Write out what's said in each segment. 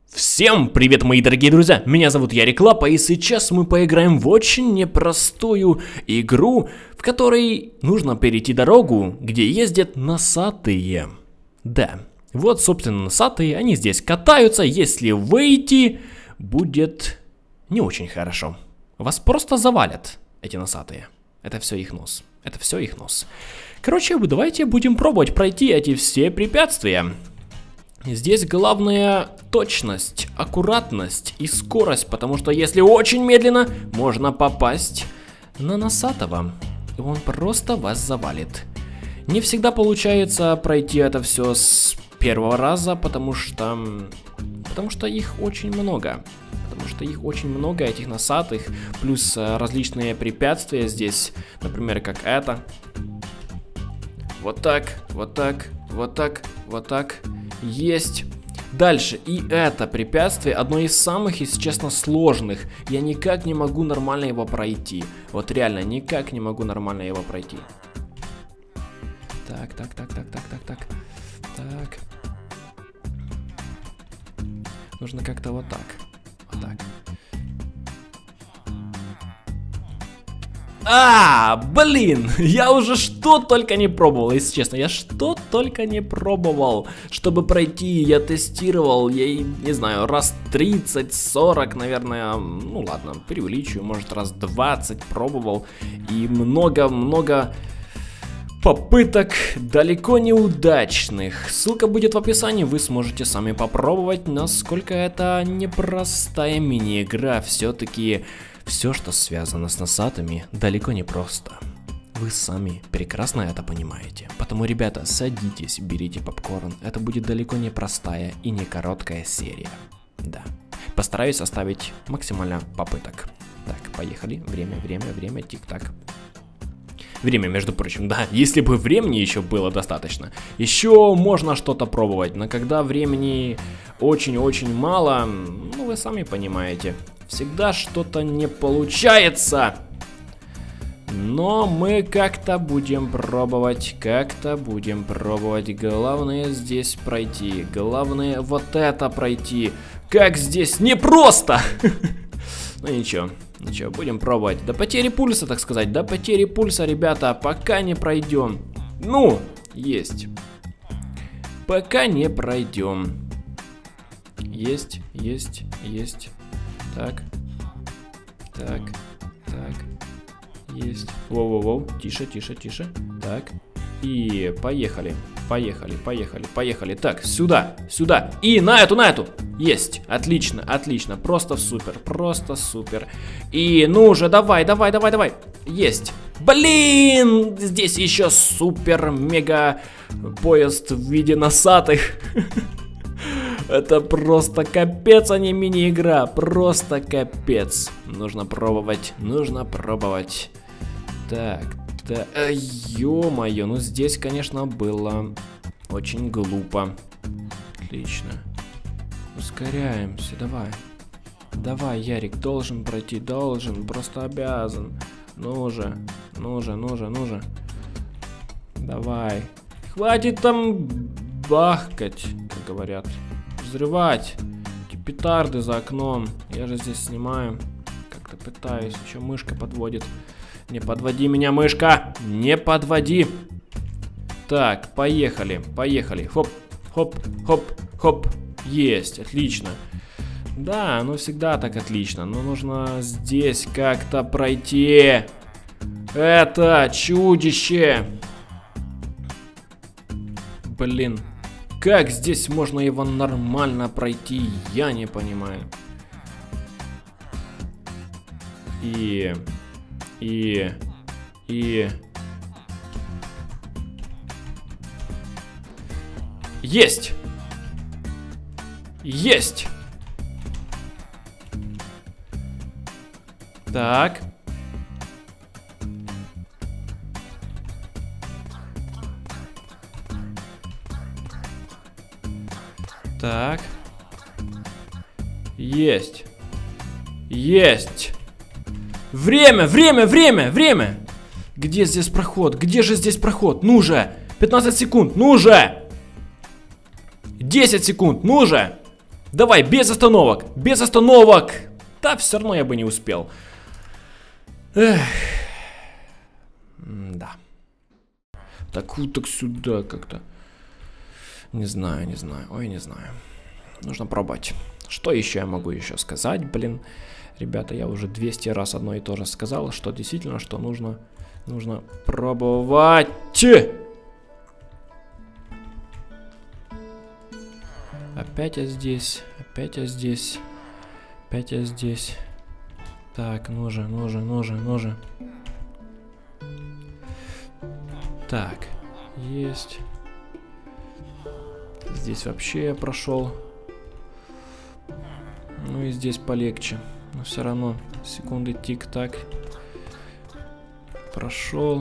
Всем привет, мои дорогие друзья! Меня зовут Ярик Лапа, и сейчас мы поиграем в очень непростую игру, в которой нужно перейти дорогу, где ездят носатые. Да, вот, собственно, носатые, они здесь катаются, если выйти, будет не очень хорошо. Вас просто завалят, эти носатые. Это все их нос. Это все их нос. Короче, давайте будем пробовать пройти эти все препятствия. Здесь главное точность, аккуратность и скорость, потому что если очень медленно, можно попасть на носатого, и он просто вас завалит. Не всегда получается пройти это все с первого раза, потому что их очень много. Потому что их очень много, этих носатых, плюс различные препятствия здесь, например, как это. Вот так, вот так, вот так, вот так. Есть. Дальше, и это препятствие одно из самых, если честно, сложных. Я никак не могу нормально его пройти. Вот реально, никак не могу нормально его пройти. Так. Нужно как-то вот так. Вот так. Блин, я уже что только не пробовал, если честно, я что только не пробовал, чтобы пройти, я тестировал, я не знаю, раз 30-40, наверное, ну ладно, преувеличиваю, может раз 20 пробовал, и много попыток далеко неудачных. Ссылка будет в описании, вы сможете сами попробовать, насколько это непростая мини-игра, все-таки... Все, что связано с носатыми, далеко не просто. Вы сами прекрасно это понимаете. Поэтому, ребята, садитесь, берите попкорн. Это будет далеко не простая и не короткая серия. Да. Постараюсь оставить максимально попыток. Так, поехали. Время, тик-так. Время, между прочим, да, если бы времени еще было достаточно, еще можно что-то пробовать. Но когда времени очень-очень мало, ну вы сами понимаете. Всегда что-то не получается. Но мы как-то будем пробовать. Главное здесь пройти. Главное вот это пройти. Как здесь непросто. Ну ничего, будем пробовать. До потери пульса, так сказать. До потери пульса, ребята, пока не пройдем. Ну, есть. Пока не пройдем. Есть. Так. Есть. Воу. Тише. Так. И поехали. Так, сюда. И на эту. Есть. Отлично. Просто супер. И ну же, давай. Есть. Блин! Здесь еще супер-мега поезд в виде носатых. Это просто капец, а не мини-игра. Просто капец. Нужно пробовать. Так. Ё-моё, ну здесь, конечно, было очень глупо. Отлично. Ускоряемся, давай, Ярик, должен пройти, просто обязан. Ну же. Давай. Хватит там бахкать, как говорят. Взрывать эти петарды за окном. Я же здесь снимаю. Как-то пытаюсь. Еще мышка подводит. Не подводи меня, мышка! Не подводи! Так, поехали. Хоп. Есть, отлично. Да, ну всегда так отлично. Но нужно здесь как-то пройти. Это чудище! Блин. Как здесь можно его нормально пройти, я не понимаю. И... Есть! Так. Так. Есть. Время. Где здесь проход? Где же здесь проход? Ну же. 15 секунд. Ну же. 10 секунд. Ну же. Давай, без остановок. Без остановок. Да, все равно я бы не успел. Эх. Да. Так вот, так сюда как-то. Не знаю, не знаю. Ой, не знаю. Нужно пробовать. Что еще я могу еще сказать, блин? Ребята, я уже 200 раз одно и то же сказал, что действительно, что нужно пробовать. Опять я здесь, опять я здесь, опять я здесь. Так, ну же. Так, есть. Здесь вообще я прошел. Ну и здесь полегче. Но все равно секунды тик-так. Прошел.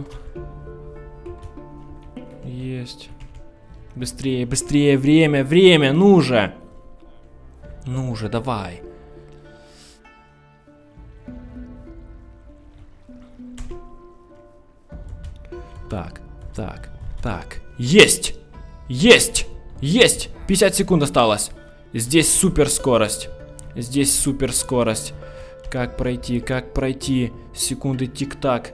Есть. Быстрее, быстрее, время, ну же! Ну же, давай. Так. Есть! Есть! 50 секунд осталось. Здесь супер скорость. Как пройти? Секунды тик-так.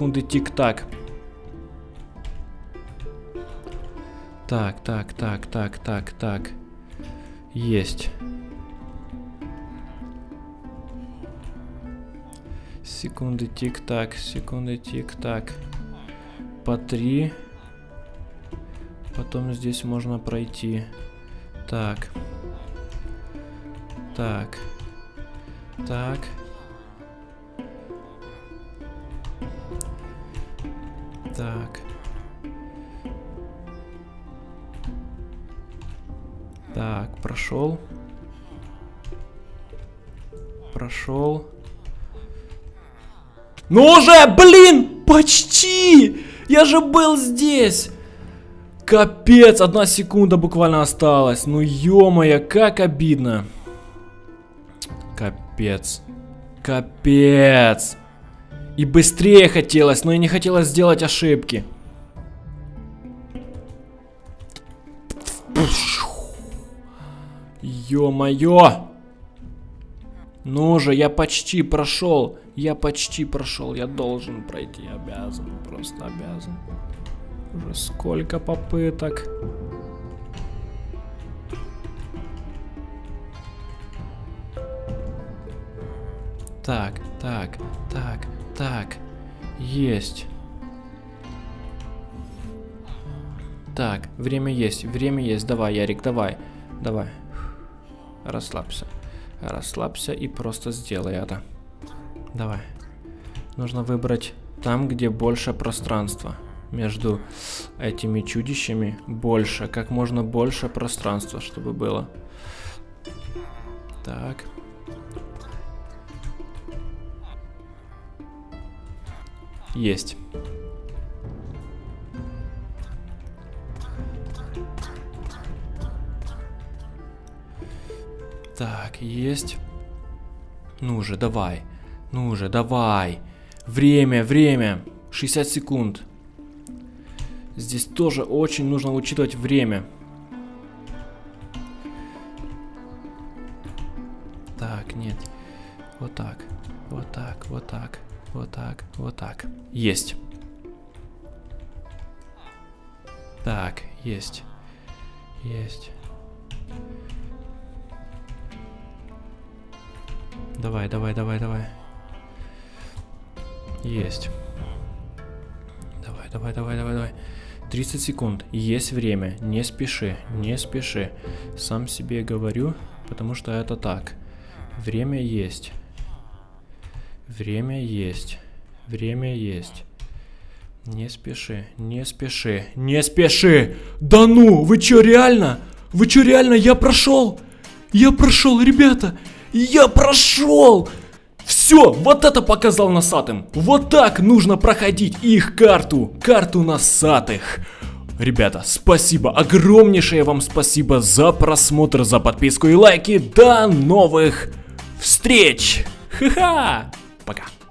Так. Есть. Секунды тик-так. По 3. Потом здесь можно пройти. Так. Так, прошел. Ну уже, блин, почти! Я же был здесь! Капец, 1 секунда буквально осталась. Ну ё-моё, как обидно. Капец. И быстрее хотелось, но и не хотелось сделать ошибки. Ё-моё! Ну же, я почти прошел. Я должен пройти, просто обязан. Уже сколько попыток. Так. Есть. Так, время есть. Давай, Ярик, давай. Расслабься и просто сделай это. Давай. Нужно выбрать там, где больше пространства. Между этими чудищами больше. Как можно больше пространства, чтобы было. Так. Есть. Так, есть. Ну же, давай. Время. 60 секунд. Здесь тоже очень нужно учитывать время. Так, нет. Вот так. Есть. Так, есть. Давай. Есть. Давай. 30 секунд. Есть время. Не спеши. Сам себе говорю, потому что это так. Время есть. Не спеши. Да ну, вы чё, реально? Я прошел, ребята. Я прошел. Все, вот это показал носатым. Вот так нужно проходить их карту носатых. Ребята, спасибо, огромнейшее вам спасибо за просмотр, за подписку и лайки. До новых встреч. Ха-ха. Пока.